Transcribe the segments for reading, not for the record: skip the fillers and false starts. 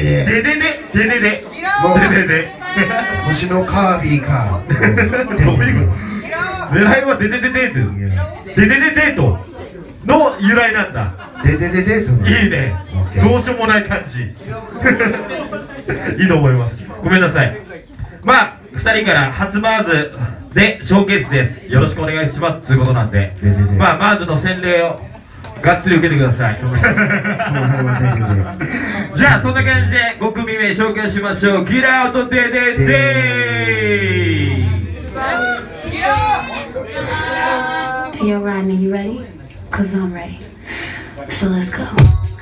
でで星のカービィかどういうこと狙いはでとの由来なんだ。 でいいね。どうしようもない感じいいと思います。ごめんなさい。まあ2人から初マーズでショーケースです。よろしくお願いしますということなんで、まあマーズの洗礼をがっつり受けてくださいじゃあそんな感じで5組目紹介しましょう。ギラーとデデデー。 Hey, yo, Rodney, you ready? Cause I'm ready. So let's go.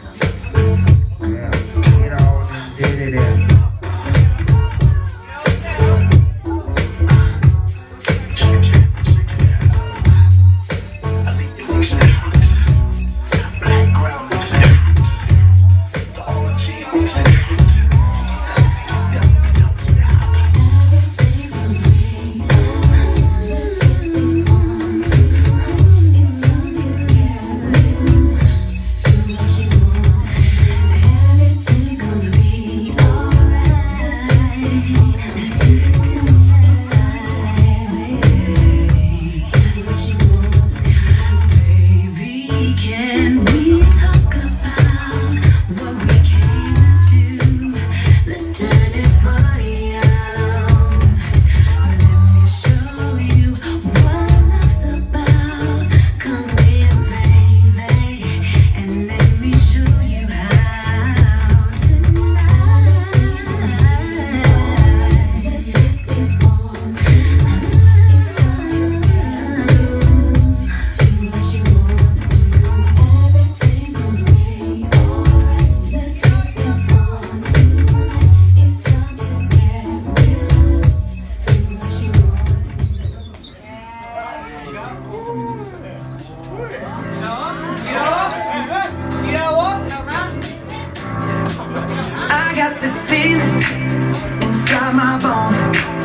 I got this feeling inside my bones.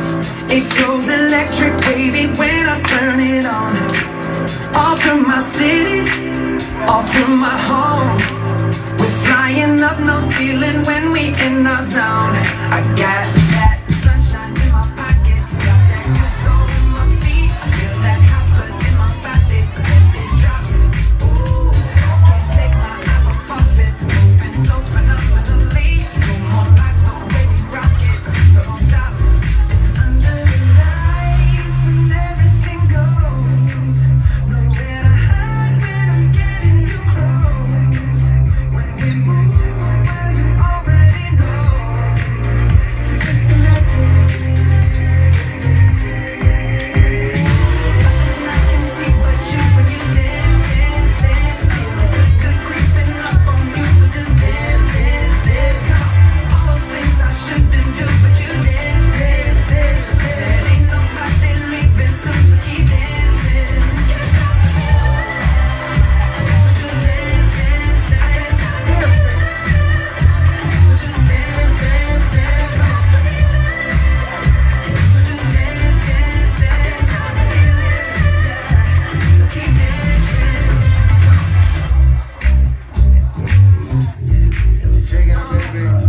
It goes electric wavy when I turn it on. All through my city, all through my home. We're flying up no ceiling when we in our zone. I got that sunshine in my pocket, got that good soul in my feet. I feel that hot blood in my body when it drops. Ooh, can't take my eyes off it, moving so phenomenally. Come on, like the way we rock it, so don't stop. Under the lights when everything goes, nowhere to hide when I'm getting you close. When we move, well you already know. So just imagine, I can see but you when you dance, dance, dance. Feel the good creeping up on you, so just dance, dance, dance. Come on, all those things I shouldn't do, but you dance, dance, dance. There ain't nobody leaving soon, so keep dancing. Can't stop. So just dance, dance, dance. So just dance, dance, dance. So just dance, dance, dance. So keep dancing. Shake it up, baby.